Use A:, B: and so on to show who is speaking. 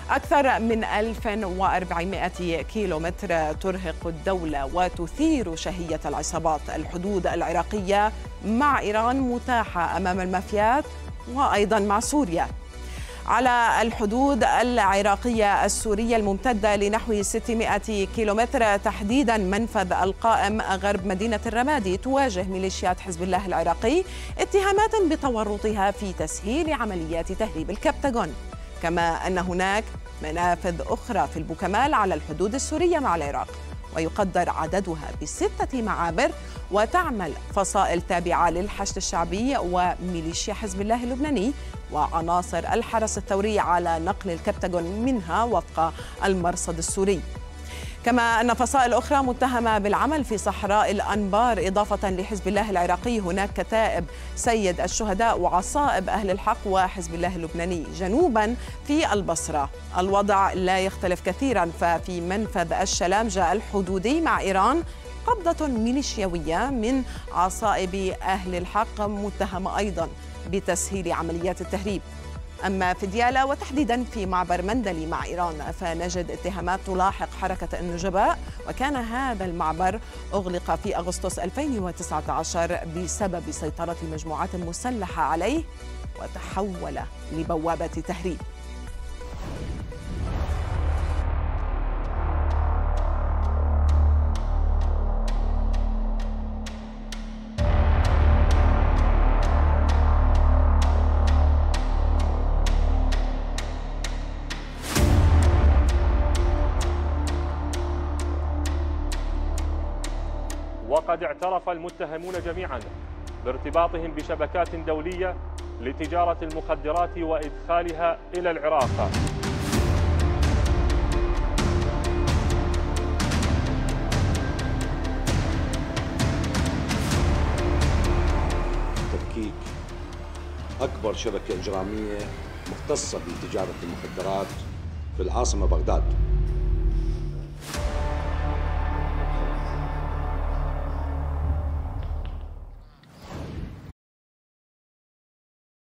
A: أكثر من 1400 كيلومتر ترهق الدولة وتثير شهية العصابات. الحدود العراقية مع إيران متاحة أمام المافيات وأيضا مع سوريا. على الحدود العراقية السورية الممتدة لنحو 600 كيلومتر، تحديدا منفذ القائم غرب مدينة الرمادي، تواجه ميليشيات حزب الله العراقي اتهامات بتورطها في تسهيل عمليات تهريب الكبتاغون، كما أن هناك منافذ أخرى في البوكمال على الحدود السورية مع العراق، ويقدر عددها ب6 معابر، وتعمل فصائل تابعة للحشد الشعبي وميليشيا حزب الله اللبناني وعناصر الحرس الثوري على نقل الكبتاغون منها وفق المرصد السوري. كما أن فصائل أخرى متهمة بالعمل في صحراء الأنبار إضافة لحزب الله العراقي. هناك كتائب سيد الشهداء وعصائب أهل الحق وحزب الله اللبناني. جنوبا في البصرة الوضع لا يختلف كثيرا، ففي منفذ الشلامجة الحدودي مع إيران قبضة ميليشياوية من عصائب أهل الحق متهمة أيضا بتسهيل عمليات التهريب. أما في ديالى وتحديدا في معبر مندلي مع إيران فنجد اتهامات تلاحق حركة النجباء، وكان هذا المعبر أغلق في أغسطس 2019 بسبب سيطرة مجموعات مسلحة عليه وتحول لبوابة تهريب.
B: وقد اعترف المتهمون جميعا بارتباطهم بشبكات دولية لتجارة المخدرات وإدخالها إلى العراق.
C: تفكيك أكبر شبكة إجرامية مختصة بتجارة المخدرات في العاصمة بغداد.